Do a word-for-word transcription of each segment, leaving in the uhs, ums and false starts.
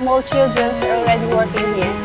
small children are already working here.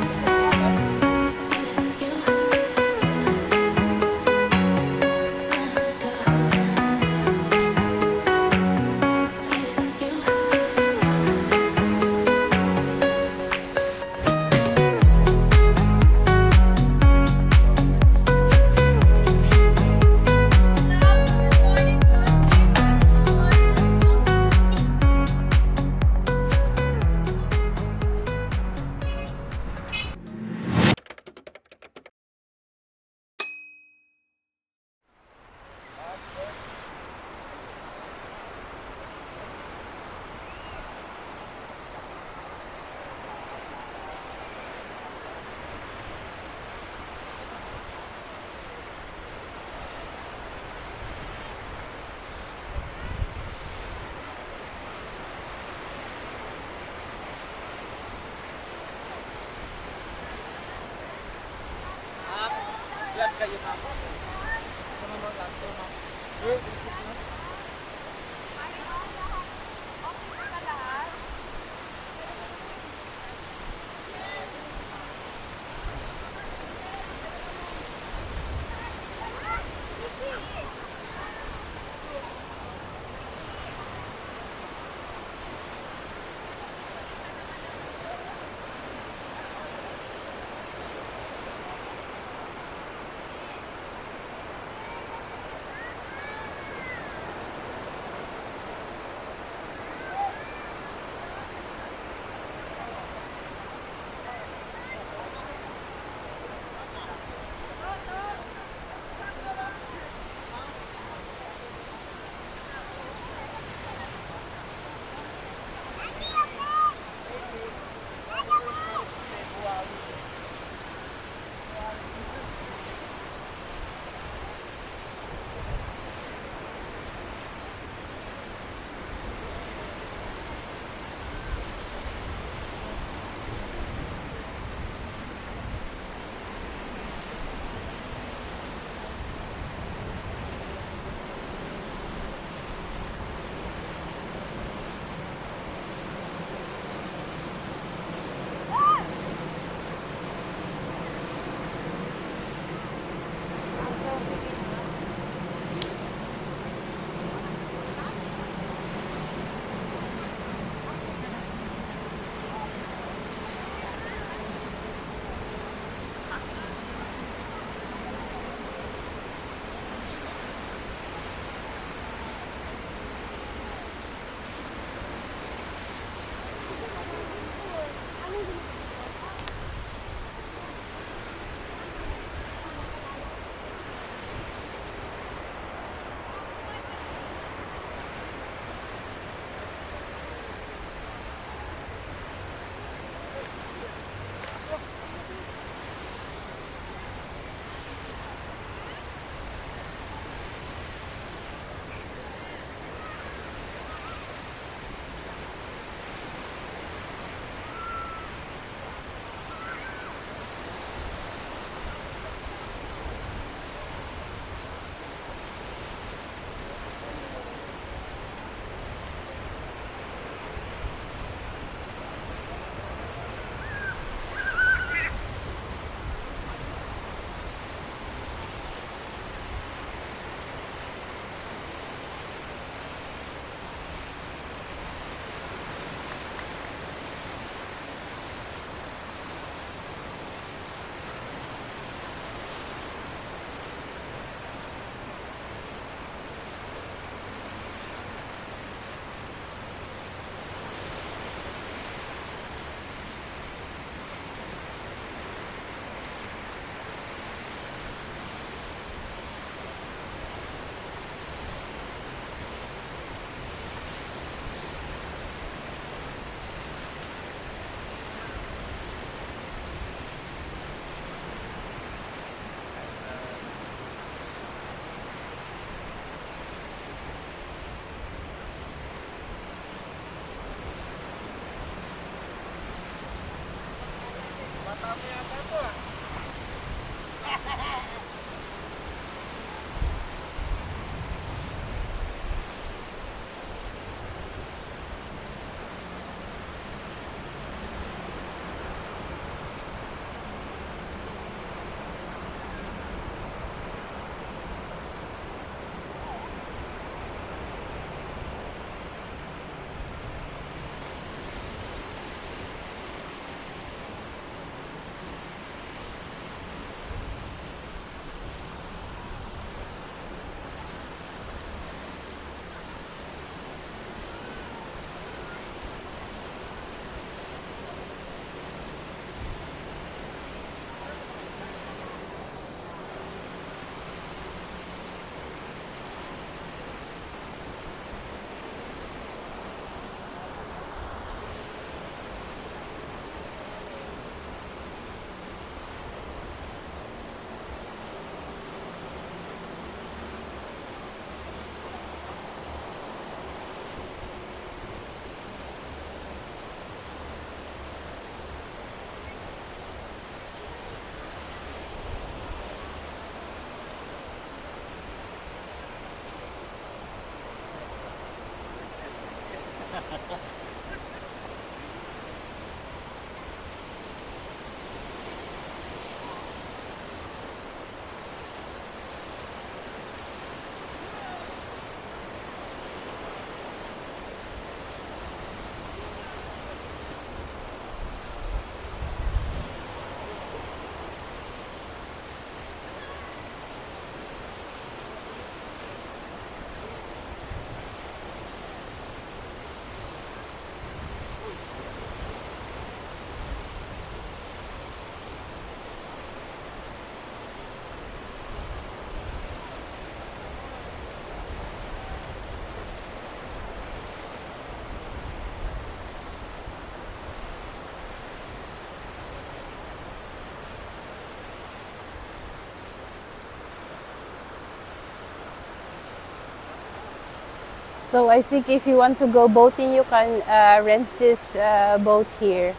So I think if you want to go boating, you can uh, rent this uh, boat here.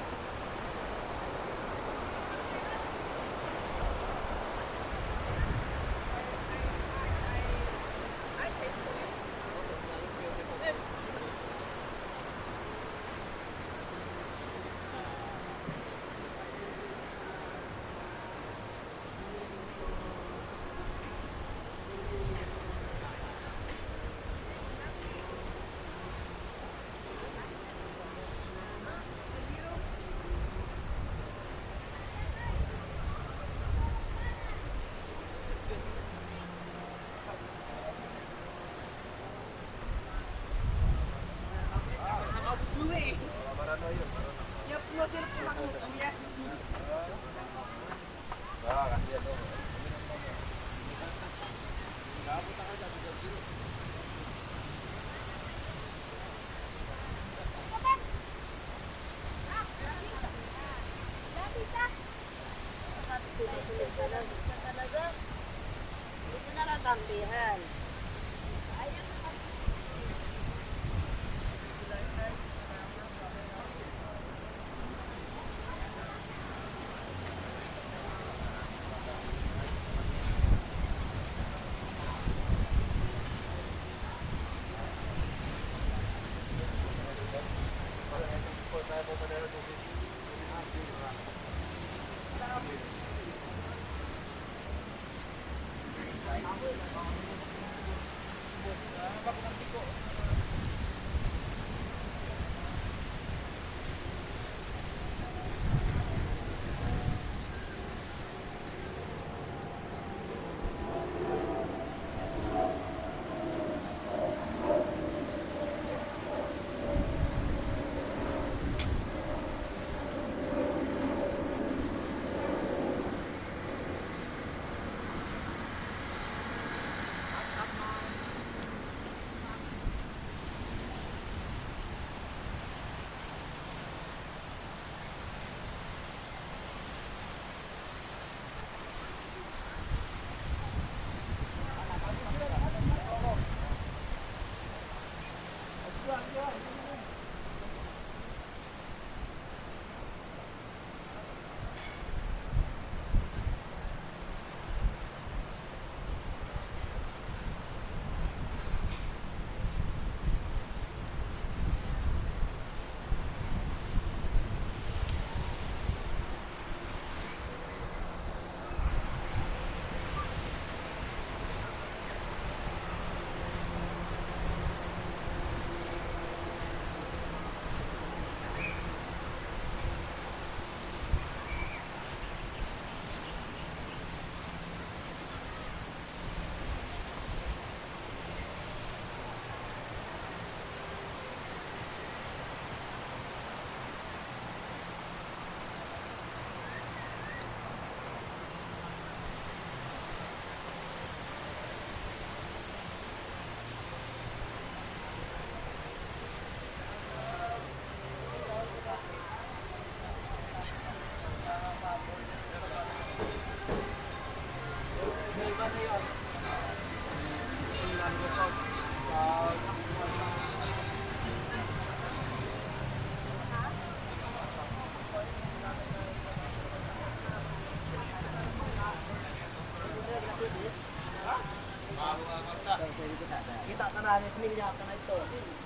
Kita ka na, Smilya ka na ito.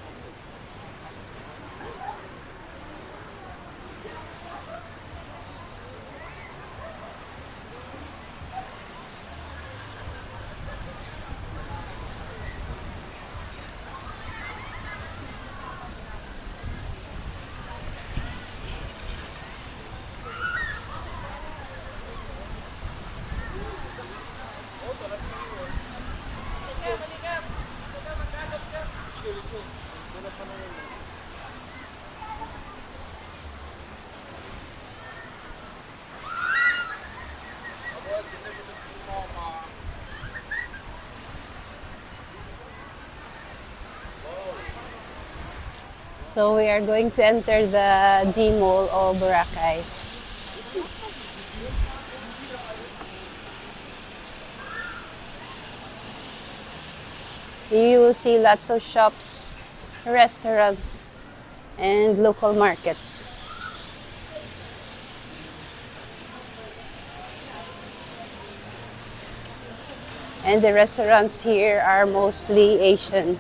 So we are going to enter the D Mall of Boracay. You will see lots of shops, restaurants, and local markets. And the restaurants here are mostly Asian.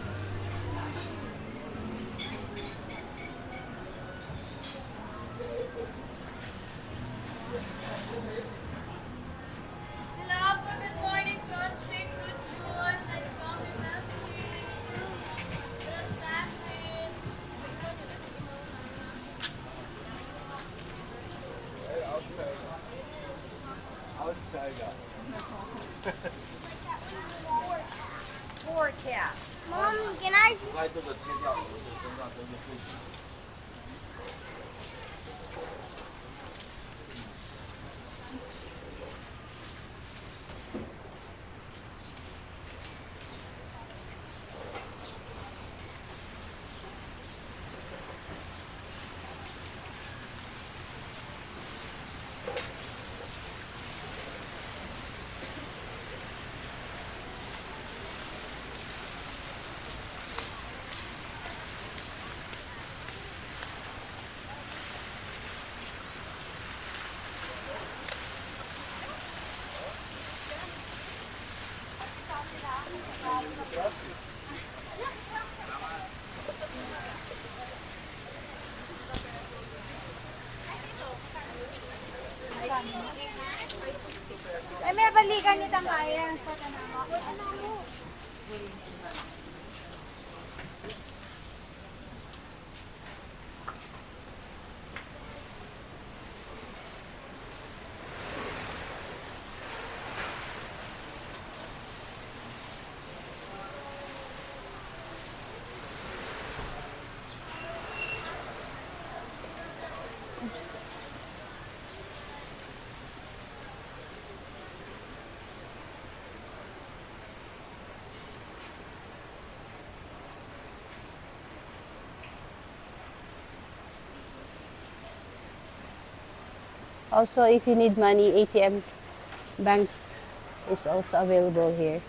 Four cats. Mom, can I? Ay, may balikan ni Tamaya. Sa kanama. Also, if you need money, A T M bank is also available here.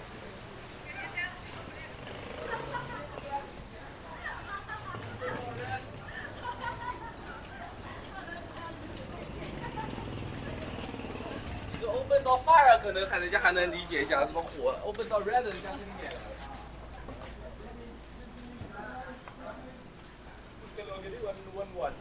open 到 fire 可能还人家还能理解一下，怎么火 open 到 red 人家听不见。Kalau gini one one one.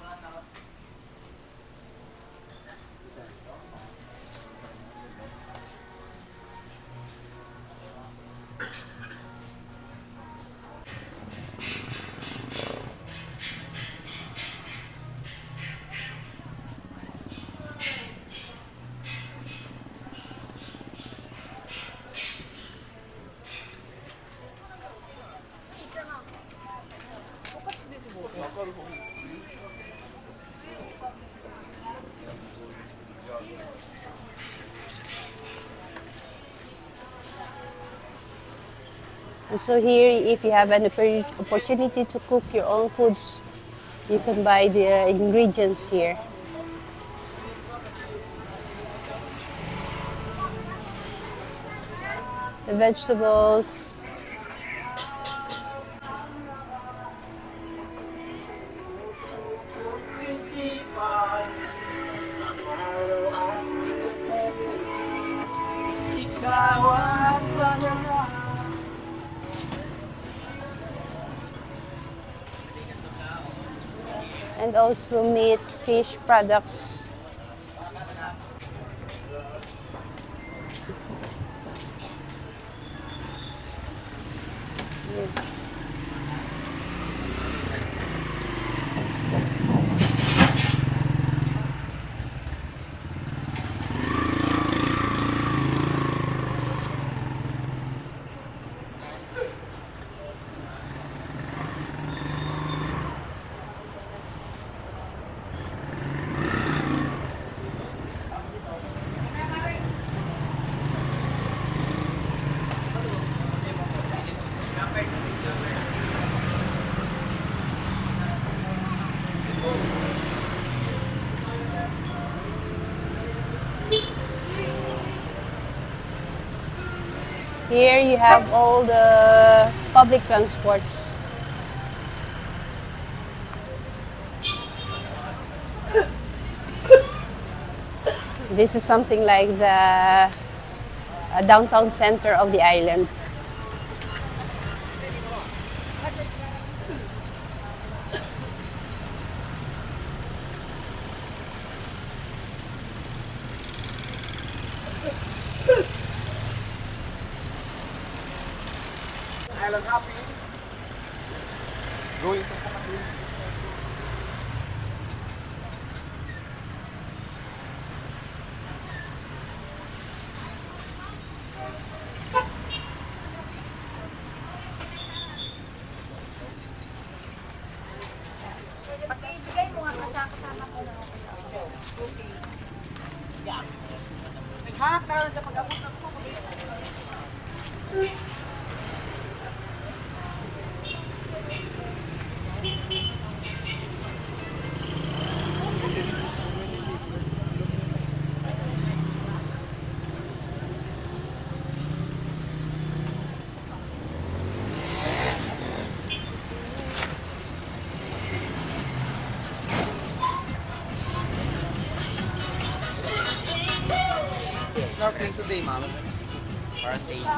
And so here, if you have an oppor- opportunity to cook your own foods, you can buy the ingredients here. The vegetables. And also meat, fish products. Yeah. Here you have all the public transports. This is something like the uh, downtown center of the island. Island hopping. Going to Pag-ibigay mo nga kasama ko na. Ha? Karoon sa pag-abot ng ko. snorkeling today, ma'am. Para sa inyo.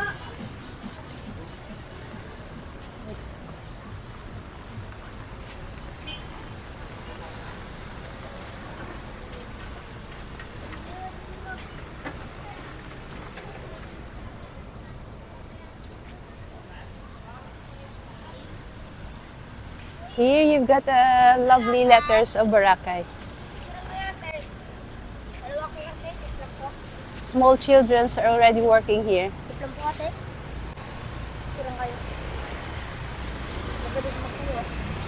Here you've got uh, lovely letters of Boracay. Small children are already working here. Tiplong po ate. Kurang kayo. Magaling magkuha.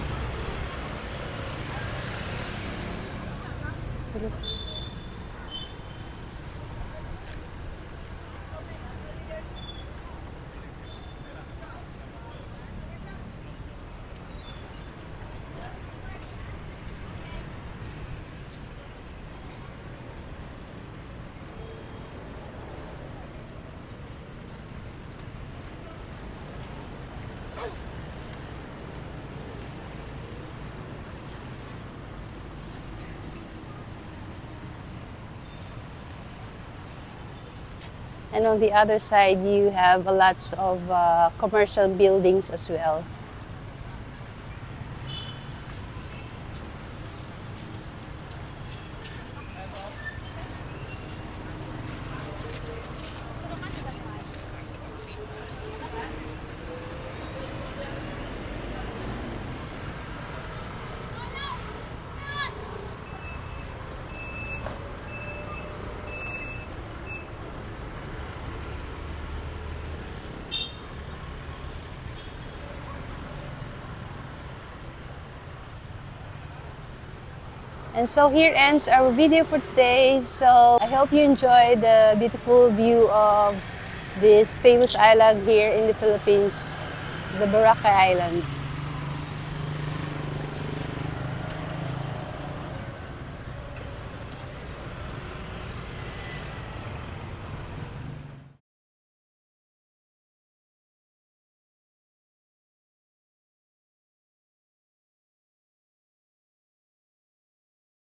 And on the other side, you have lots of uh, commercial buildings as well. And so here ends our video for today. So I hope you enjoyed the beautiful view of this famous island here in the Philippines, the Boracay Island.